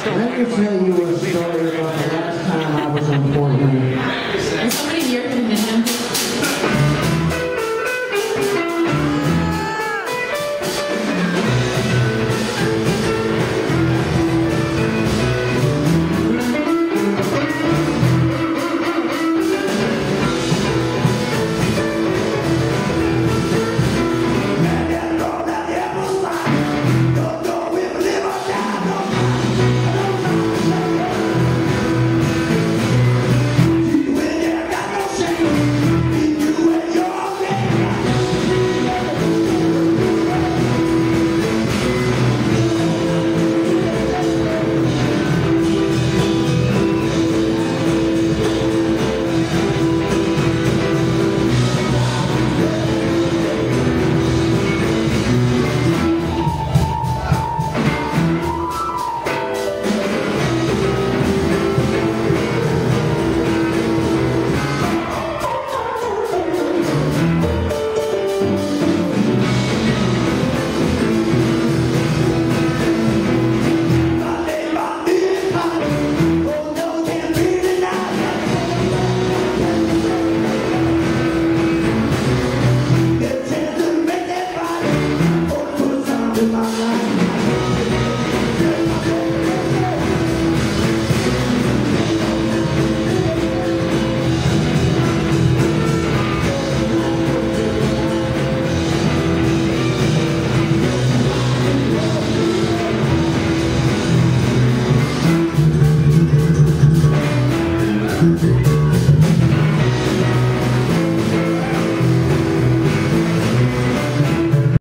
Let me tell you a story about the last time I was on Portland. Is somebody here can hit him?